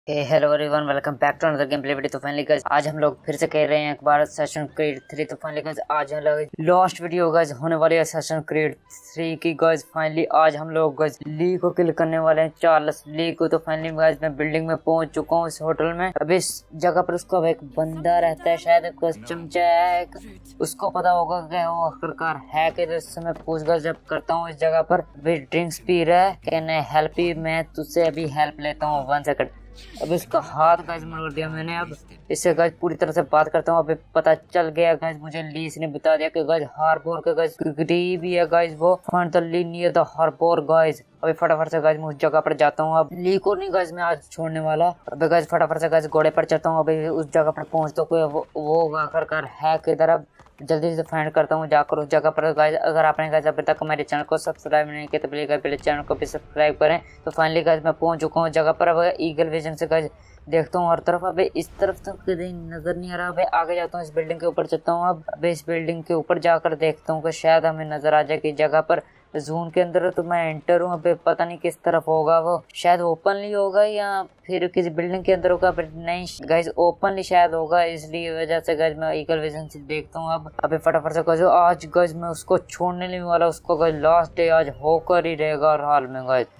Hello everyone, welcome back to another gameplay video. तो finally guys आज हम लोग फिर से कह रहे हैं एक बार सेशन क्रीड 3। तो फाइनली गाइस आज हम लोग लास्ट वीडियो गाइस होने वाली है सेशन क्रीड 3 की। गाइस फाइनली आज हम लोग गाइस ली को किल करने वाले हैं, चार्ल्स ली को। तो फाइनली गाइस मैं बिल्डिंग में पहुंच चुका हूँ इस होटल में। अब इस जगह पर उसका एक बंदा रहता है, शायद एक चमचा है, उसको पता होगा कि वो आखिरकार है कि मैं पूछताछ जब करता हूँ इस जगह पर। अभी ड्रिंक्स पी रहा है, कहने हेल्प ही, मैं तुझसे अभी हेल्प लेता हूँ 1 सेकंड। अब इसका हाथ गाइस मोड़ दिया मैंने। अब इससे गाइस पूरी तरह से बात करता हूँ। अभी पता चल गया गाइस, मुझे लीस ने बता दिया कि गाइस हार्बर के गाइस गरीब ही है गाइस, वो find the Lee near the harbour guys. अभी फटाफट से गाइस मैं उस जगह पर जाता हूँ। अब ली को नहीं गाइस मैं आज छोड़ने वाला। अभी गाइस फटाफट से गाइस घोड़े पर चढ़ता हूँ। अभी उस जगह पर पहुंचता हूँ, वो आखिरकार है किधर। अब जल्दी से फाइंड करता हूँ जाकर उस जगह पर। गाइस अगर आपने गाइस अभी तक हमारे चैनल को सब्सक्राइब नहीं किया तो प्लीज गाइस पहले चैनल को भी सब्सक्राइब करें। तो फाइनली गाइस मैं पहुंच चुका हूँ जगह पर। अब ईगल विजन से गाइस देखता हूँ हर तरफ। अबे इस तरफ तो कहीं नजर नहीं आ रहा। अबे आगे जाता हूँ, इस बिल्डिंग के ऊपर चलता हूँ। अब अबे इस बिल्डिंग के ऊपर जाकर देखता हूँ कि शायद हमें नजर आ जाए कि जगह पर जून के अंदर तो मैं एंटर हूँ। अबे पता नहीं किस तरफ होगा, वो शायद ओपनली होगा या फिर किसी बिल्डिंग के अंदर होगा। नहीं गाइस ओपनली शायद होगा, इसलिए वजह से गाइस मैं ईगल विजन से देखता हूँ। अब अबे फटाफट से गाइस आज गाइस मैं उसको छोड़ने नहीं वाला। उसको गाइस लास्ट डे आज होकर ही रहेगा हर हाल में गाइस।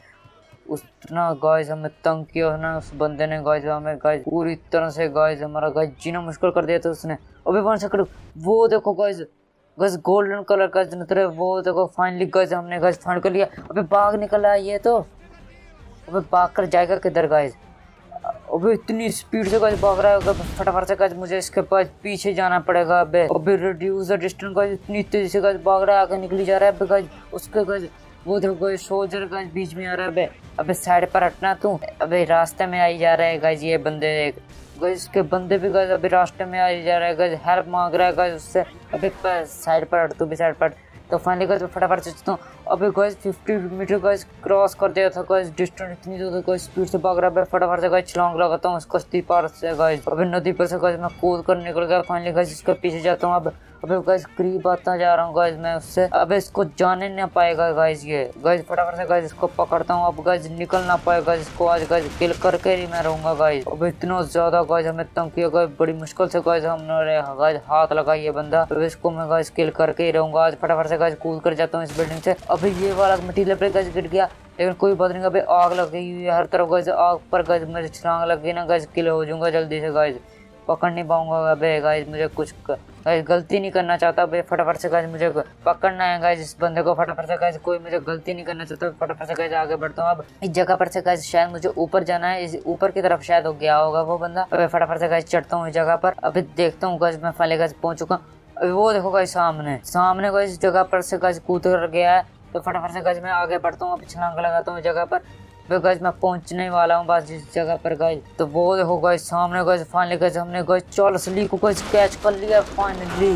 उतना गाइस हमें तंग किया ना उस बंदे ने गाइस, हमें गाइस पूरी तरह से गाइस हमारा गाइस जीना मुश्किल कर दिया था उसने। अबे 1 सेकंड, वो देखो गाइस, गाइस गोल्डन कलर का जनरेटर है, वो देखो फाइनली गाइस हमने गाइस फाइंड कर लिया। अबे बाघ निकल आया ये तो। अबे भाग कर जाएगा किधर गाइस? अबे इतनी स्पीड से गाइस भाग रहा है। फटाफट से गाइस मुझे इसके पास पीछे जाना पड़ेगा। अबे रिड्यूस द डिस्टेंस गाइस, इतनी तेजी से गाइस भाग रहा है, आगे निकली जा रहा है। अबे गाइस उसके गाइस वो देखो गाइस सोल्जर गाइस बीच में आ रहा है। अबे साइड पर हटना तू। अबे रास्ते में आई जा रहा है गाइस ये बंदे। गाइस के बंदे भी गाइस अभी रास्ते में आई जा रहा है गाइस, हेल्प मांग रहा है गाइस उससे। अबे साइड पर हट, तू भी साइड पर। तो फाइनली गाइस फटाफट से चलता हूँ। अबे गाइस 50 मीटर गाइस क्रॉस कर दिया था गाइस, डिस्टेंस इतनी ज्यादा गाइस स्पीड से भाग रहा है। फटाफट से गाइस छलांग लगाता हूँ उस कश्ती पार से गाइस। अबे नदी पर से गाइस मैं कूद कर निकल गया। फाइनली गाइस इसके पीछे जाता हूँ। अब अबे गाइस करीब आता जा रहा हूँ गाइस मैं उससे। अबे इसको जाने ना पाएगा गाइस ये। गाइस फटाफट से गाइस इसको पकड़ता हूँ। अब गाइस निकल ना पाएगा, इसको आज गाइस किल करके ही मैं रहूंगा गाइस। अब इतना ज्यादा गाइस हमें तंग किया गाइस, बड़ी मुश्किल से गाइस हमने गाइस हाथ लगा ये बंदा। अब इसको मैं गाइस किल करके ही रहूंगा आज। फटाफट से गाइस कूद कर जाता हूँ इस बिल्डिंग से। अबे ये वाला मटीरियल पे गाइस गिर गया, लेकिन कोई बात नहीं। अबे आग लग गई हुई है हर तरफ गाइस, आग पर गाइस मेरी छलांग लग गई ना गाइस, किल हो जाऊंगा जल्दी से गाइस, पकड़ नहीं पाऊंगा। अबे गाइस मुझे कुछ गाइस गलती नहीं करना चाहता। अबे फटाफट से गाइस मुझे पकड़ना है गाइस इस बंदे को। फटाफट से गाइस कोई मुझे गलती नहीं करना चाहता। फटाफट से गाइस आगे बढ़ता हूँ। अब इस जगह पर से गाइस शायद मुझे ऊपर जाना है, इस ऊपर की तरफ शायद हो गया होगा वो बंदा। अबे फटाफट से गाइस चढ़ता हूँ इस जगह पर। अभी देखता हूँ गाइस मैं फाइनली गाइस पहुंच चुका हूँ। अभी वो देखो गाइस सामने गाइस इस जगह पर से गाइस कूद कर गया है। तो फटाफट से गाइस मैं आगे बढ़ता हूँ, छलांग लगाता हूँ जगह पर। गाइस मैं पहुंचने वाला हूँ बस इस जगह पर गाइस। तो वो देखो गाइस सामने गाइस फाइनली गाइस हमने गाइस चार्ल्स ली को गाइस कैच कर लिया फाइनली।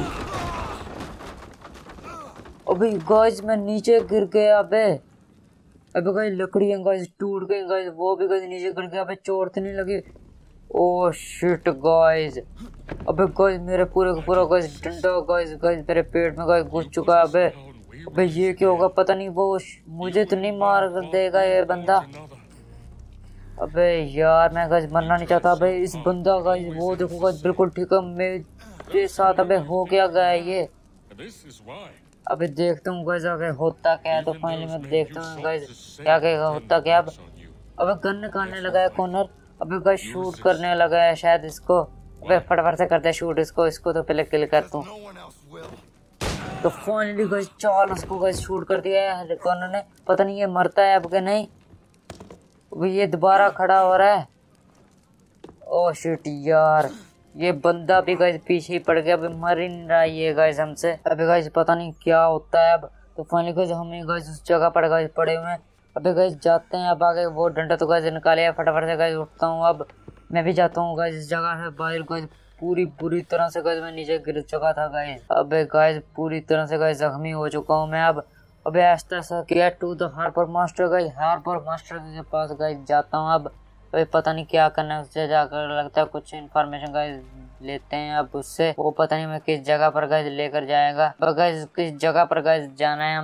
अभी गाइस मैं नीचे गिर गया। अबे गाइस लकड़ियां गाइस टूट गई गाइस, वो भी गाइस नीचे गिर गया। अबे चोट नहीं लगी? Oh shit guys. अबे गाइस मेरे पूरे का पूरा गाइस डंडा गाइस मेरे पेट में गाइस घुस चुका है। अबे ये क्या होगा पता नहीं, वो मुझे तो नहीं मार देगा ये बंदा। अबे यार मैं गाइस मरना नहीं चाहता। अबे इस बंदा गाइस वो देखो गाइस बिल्कुल ठीक है मेरे साथ। अबे हो क्या गया ये? अबे देखता हूँ गाइस आगे होता क्या है। तो फाइनली मैं देखता हूँ गाइस क्या कहेगा होता क्या। अब अबे गन निकालने लगा है कॉर्नर। अबे गाइस शूट करने लगा है शायद इसको। अबे फटाफट से करते हैं शूट इसको तो पहले किल करता हूँ। तो फाइनली गाइस चार्ल्स को गाइस शूट कर दिया है कॉर्नर ने। पता नहीं ये मरता है अब के नहीं। अबे ये दोबारा खड़ा हो रहा है। ओ शिट यार, ये बंदा भी गाइस पीछे ही पड़ गया। अभी मर ही नहीं रहा ये गाइस हमसे। अभी गाइस पता नहीं क्या होता है अब। तो फाइनली गाइस हमें गाइस उस जगह पर गाइस पड़े हुए हैं। अबे गाइस जाते हैं अब आगे। वो डंडा तो गाइस निकाले। फटाफट से गाइस उठता हूँ। अब मैं भी जाता हूँ गाइस इस जगह से बाहर। गाइस पूरी बुरी तरह से गाइस मैं नीचे गिर चुका था गाइस। अबे गाइस पूरी तरह से गाइस जख्मी हो चुका हूँ मैं अब। अबे ऐसा सा get to the harbour master guys, harbour master के पास गाइस जाता हूँ अब। अबे पता नहीं क्या करना है उससे जाकर, लगता है कुछ इन्फॉर्मेशन गाइस लेते हैं अब उससे। वो पता नहीं मैं किस जगह पर गाइस लेकर जाएगा। गाइस किस जगह पर गाइस जाना है हमें।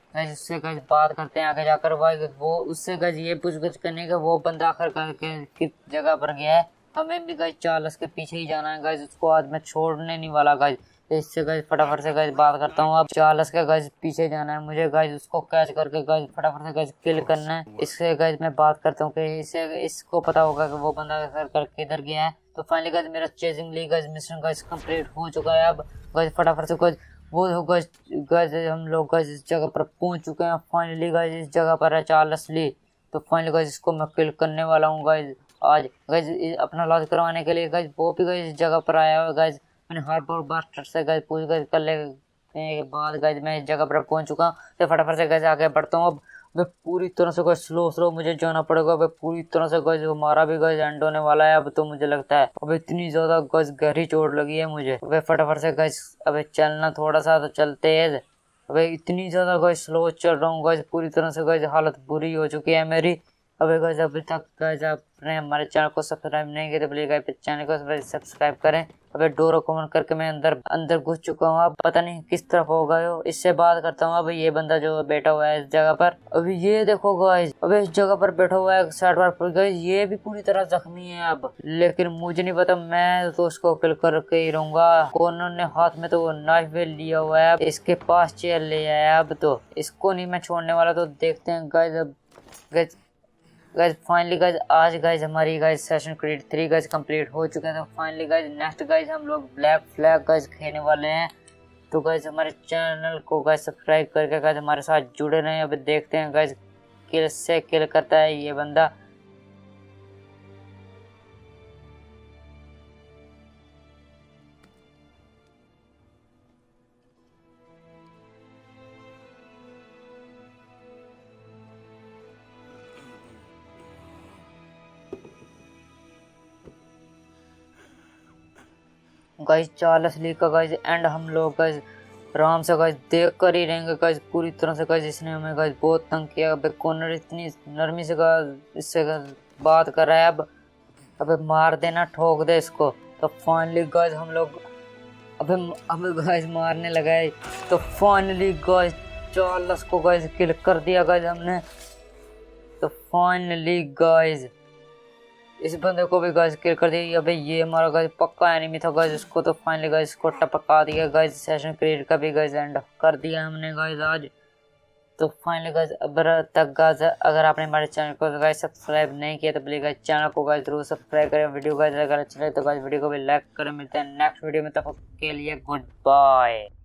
गाइस उससे गाइस बात करते हैं आगे जाकर। गाइस वो उससे गाइस ये पूछगछ करने का वो बंदा आखिर किस जगह पर गया है। हमें भी गाइस चार्ल्स के पीछे ही जाना है गाइस, उसको आज मैं छोड़ने नहीं वाला गाइस। इससे गाइस फटाफट से गाइस बात करता हूँ। अब चार्ल्स के गाइस पीछे जाना है मुझे गाइस, उसको कैच करके गाइस फटाफट से गाइस किल करना है। इससे गाइस मैं बात करता हूँ कि इसको पता होगा कि वो बंदा किधर गया है। तो फाइनली गाइस मेरा chasing Lee guys mission guys complete हो चुका है। अब गाइस फटाफट से गाइस वो गाइस हम लोग गाइस इस जगह पर पहुंच चुके हैं। फाइनली गाइस इस जगह पर है चार्ल्स ली। तो फाइनली गाइस इसको मैं किल करने वाला हूँ गाइस आज। गाइस अपना लॉस करवाने के लिए गाइस वो भी गाइस इस जगह पर आया हुआ गाइस। मैंने हार्बर बास्टर से गाइस पूछ गाइस कर ले के बाद गाइस मैं इस जगह पर पहुंच चुका हूँ। तो फटाफट से गाइस आगे बढ़ता हूँ। अब मैं पूरी तरह से गाइस स्लो मुझे जाना पड़ेगा। अब पूरी तरह से गाइस हमारा भी गाइस एंड होने वाला है अब तो मुझे लगता है। अब इतनी ज्यादा गाइस गहरी चोट लगी है मुझे। अब फटाफट से गाइस अब चलना थोड़ा सा तो चलते हैं। अब इतनी ज्यादा गाइस स्लो चल रहा हूँ गाइस, पूरी तरह से गाइस हालत बुरी हो चुकी है मेरी। अबे गाइस अभी तक गाइस आपने हमारे चैनल को सब्सक्राइब नहीं किया तो प्लीज गाइस चैनल को सब्सक्राइब करें। अबे डोर कमेंट करके मैं अंदर घुस चुका हूँ। अब पता नहीं किस तरफ हो गए हो। इससे बात करता हूँ। अभी ये बंदा जो बैठा हुआ है इस जगह पर, अभी ये देखो गाइस अबे इस जगह पर बैठा हुआ है साइड पर गाइस, ये भी पूरी तरह जख्मी है अब। लेकिन मुझे नहीं पता, मैं तो उसको किल करके ही रहूंगा। कॉर्नर ने हाथ में तो वो नाइफ भी लिया हुआ है, इसके पास चेयर ले आया। अब तो इसको नहीं मैं छोड़ने वाला। तो देखते हैं गाइस। अब गाइस फाइनली गाइस आज गाइस हमारी guys Assassin's Creed 3 guys complete हो चुके हैं। तो फाइनली गाइस नेक्स्ट गाइस हम लोग ब्लैक फ्लैग गाइस खेलने वाले हैं। तो गाइस हमारे चैनल को गाइस सब्सक्राइब करके गाइस हमारे साथ जुड़े रहें। अब देखते हैं गाइस किल करता है ये बंदा। गाइस चार्ल्स ली का गाइस एंड हम लोग गाइस आराम से गाइस देख कर ही रहेंगे गाइस पूरी तरह से। गाइस इसने हमें गाइस बहुत तंग किया। अब कॉर्नर इतनी नरमी से इससे बात कर रहा है। अब अबे मार देना, ठोक दे इसको। तो फाइनली गाइस हम लोग अबे गाइस मारने लगा है। तो फाइनली गाइस चार्ल्स को गाइस किल कर दिया गाइस हमने। तो फाइनली गाइस इस बंदे को भी गाइस किल कर दिया। अबे ये हमारा गाइस पक्का एनिमी था गाइस, उसको तो फाइनली गाइस को टपका दिया गाइस। सेशन क्रिएट का भी गाइस एंड कर दिया हमने गाइस आज। तो फाइनली गाइस अब तक गाइस अगर आपने हमारे चैनल को गाइस सब्सक्राइब नहीं किया तो प्लीज गाइस चैनल को गाइस जरूर सब्सक्राइब करें। वीडियो गाइस अगर अच्छा लगे तो गाइस वीडियो को भी लाइक करें। मिलते हैं नेक्स्ट वीडियो में, तब तक के लिए गुड बाय।